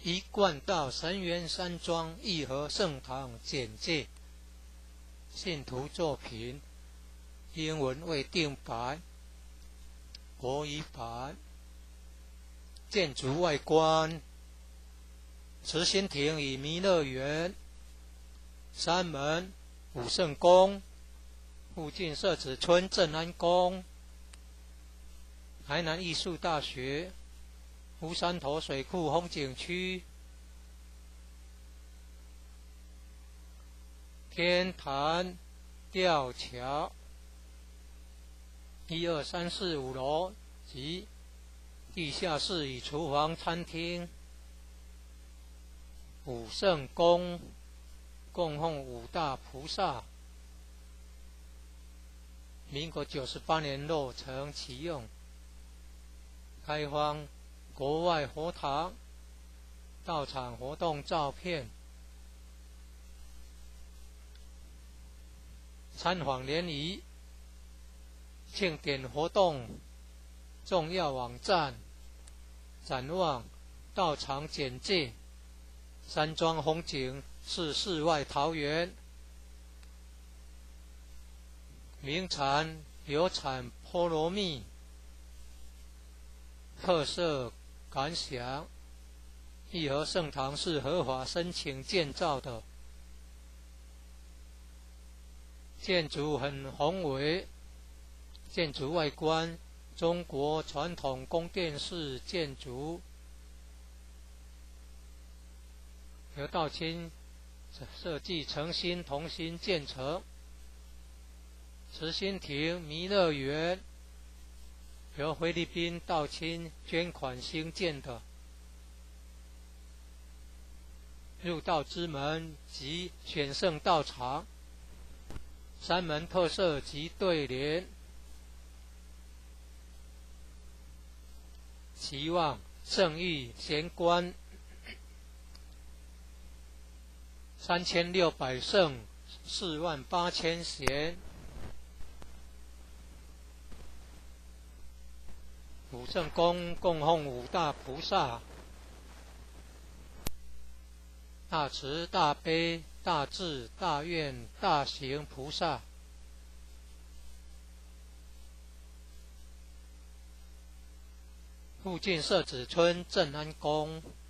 一贯道神源山庄义和圣堂简介。信徒作品，英文未定版，国语版。建筑外观，慈心亭与弥勒园，山门武圣宫，附近社子村正安宫，台南艺术大学，乌山头水库风景区，天坛吊桥，1、2、3、4、5楼及地下室与厨房、餐厅。武圣宫供奉五大菩萨，民国98年落成启用，开放国外佛堂到场活动照片，参访联谊、庆典活动重要网站、展望、道场简介。山庄风景是世外桃源，名产有产菠萝蜜，特色感想。义和圣堂是合法申请建造的，建筑很宏伟，建筑外观中国传统宫殿式建筑，由道清设计诚心同心建成。慈心亭弥勒园由菲律宾道清捐款兴建的，入道之门及选圣道场，山门特色及对联，期望圣誉贤官3600圣48000贤。武圣宫供奉五大菩萨，大慈大悲大智大愿大行菩萨。附近社子村正安宫。